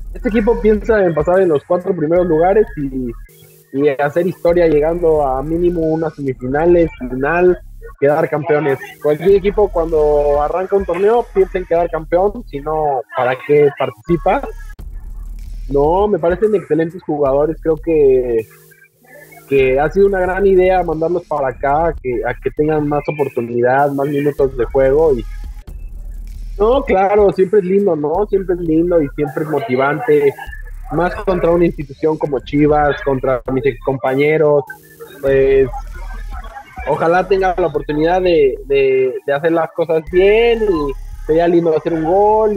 Este equipo piensa en pasar en los 4 primeros lugares y hacer historia llegando a mínimo unas semifinales, final, quedar campeones. Cualquier equipo cuando arranca un torneo piensa en quedar campeón, si no, ¿para qué participa? No, me parecen excelentes jugadores, creo que ha sido una gran idea mandarlos para acá, a que tengan más oportunidad, más minutos de juego. Y no, claro, siempre es lindo, ¿no? Siempre es lindo y siempre es motivante, más contra una institución como Chivas, contra mis compañeros, pues ojalá tenga la oportunidad de hacer las cosas bien y sería lindo hacer un gol.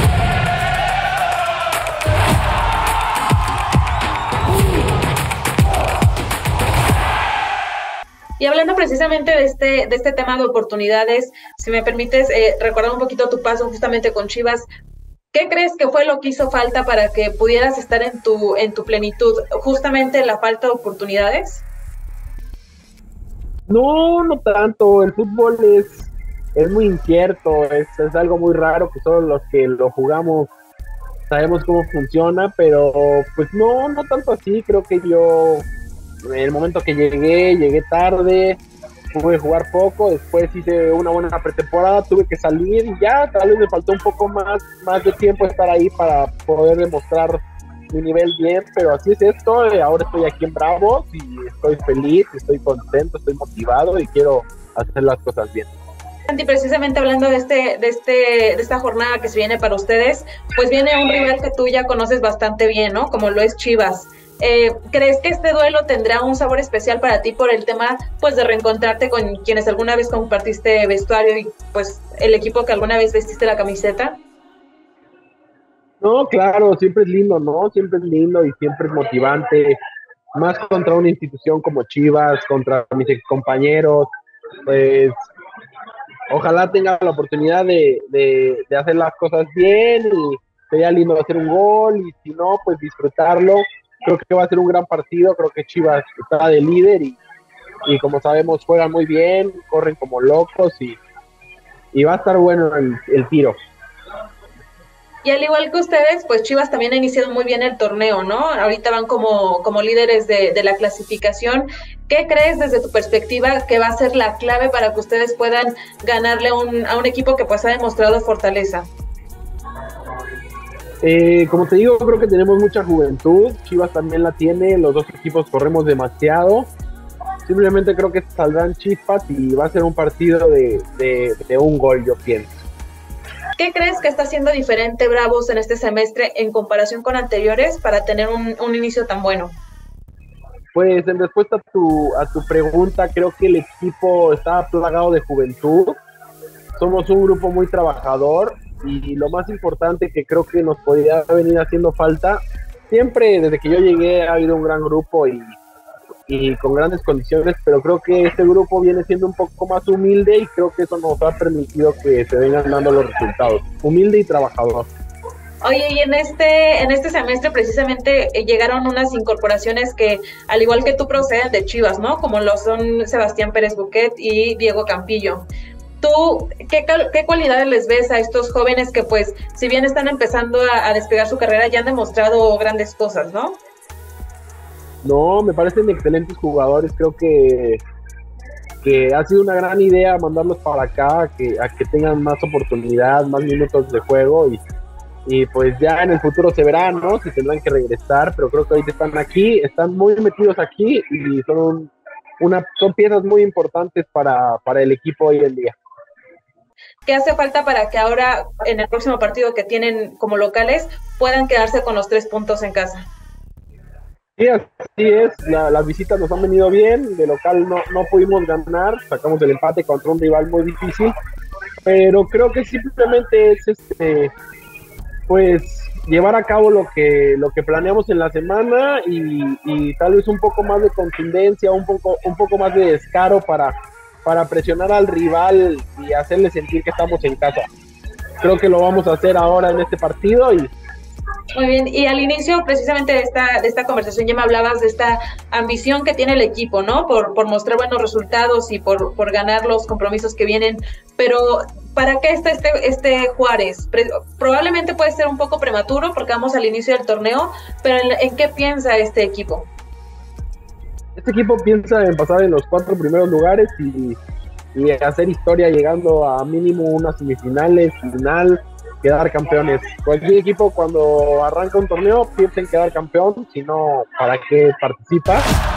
Y hablando precisamente de este tema de oportunidades, si me permites recordar un poquito tu paso justamente con Chivas, ¿qué crees que fue lo que hizo falta para que pudieras estar en tu plenitud? ¿Justamente la falta de oportunidades? No, no tanto, el fútbol es muy incierto, es algo muy raro que solo los que lo jugamos sabemos cómo funciona, pero pues no, no tanto así, creo que yo en el momento que llegué tarde, pude jugar poco, después hice una buena pretemporada, tuve que salir y ya, tal vez me faltó un poco más de tiempo estar ahí para poder demostrar mi nivel bien, pero así es esto, ahora estoy aquí en Bravos y estoy feliz, estoy contento, estoy motivado y quiero hacer las cosas bien. Y precisamente hablando de esta jornada que se viene para ustedes, pues viene un rival que tú ya conoces bastante bien, ¿no? Como lo es Chivas. ¿Crees que este duelo tendrá un sabor especial para ti por el tema, pues, de reencontrarte con quienes alguna vez compartiste vestuario y, pues, el equipo que alguna vez vestiste la camiseta? No, claro, siempre es lindo, ¿no? Siempre es lindo y siempre es motivante, más contra una institución como Chivas, contra mis compañeros, pues ojalá tenga la oportunidad de hacer las cosas bien y sería lindo hacer un gol y si no, pues disfrutarlo. Creo que va a ser un gran partido, creo que Chivas está de líder y como sabemos juegan muy bien, corren como locos y va a estar bueno el tiro. Y al igual que ustedes, pues Chivas también ha iniciado muy bien el torneo, ¿no? Ahorita van como líderes de la clasificación. ¿Qué crees desde tu perspectiva que va a ser la clave para que ustedes puedan ganarle a un equipo que pues ha demostrado fortaleza? Como te digo, creo que tenemos mucha juventud, Chivas también la tiene, los dos equipos corremos simplemente creo que saldrán chispas y va a ser un partido de un gol, yo pienso. ¿Qué crees que está haciendo diferente Bravos en este semestre en comparación con anteriores para tener un inicio tan bueno? Pues en respuesta a tu pregunta, creo que el equipo está plagado de juventud, somos un grupo muy trabajador y lo más importante que creo que nos podría venir haciendo falta, siempre desde que yo llegué ha habido un gran grupo y con grandes condiciones, pero creo que este grupo viene siendo un poco más humilde y creo que eso nos ha permitido que se vengan dando los resultados, humilde y trabajador. Oye, y en este semestre precisamente llegaron unas incorporaciones que, al igual que tú, proceden de Chivas, ¿no? Como lo son Sebastián Pérez Buquet y Diego Campillo. ¿Tú qué cualidades les ves a estos jóvenes que, pues, si bien están empezando a despegar su carrera, ya han demostrado grandes cosas, ¿no? No, me parecen excelentes jugadores, creo que ha sido una gran idea mandarlos para acá, a que tengan más oportunidad, más minutos de juego y pues ya en el futuro se verá, ¿no? Si tendrán que regresar, pero creo que ahorita están aquí, están muy metidos aquí y son piezas muy importantes para el equipo hoy en día. ¿Qué hace falta para que ahora, en el próximo partido que tienen como locales, puedan quedarse con los 3 puntos en casa? Sí, así es, las visitas nos han venido bien, de local no pudimos ganar, sacamos el empate contra un rival muy difícil, pero creo que simplemente es pues llevar a cabo lo que planeamos en la semana y tal vez un poco más de contundencia, un poco más de descaro para presionar al rival y hacerle sentir que estamos en casa. Creo que lo vamos a hacer ahora en este partido y muy bien, y al inicio precisamente de esta conversación ya me hablabas de esta ambición que tiene el equipo, ¿no? Por mostrar buenos resultados y por ganar los compromisos que vienen, pero ¿para qué está este Juárez? Probablemente puede ser un poco prematuro porque vamos al inicio del torneo, pero ¿en qué piensa este equipo? Este equipo piensa en pasar en los 4 primeros lugares y hacer historia llegando a mínimo unas semifinales, final, quedar campeones. Cualquier equipo cuando arranca un torneo piensa en quedar campeón, si no, ¿para qué participa?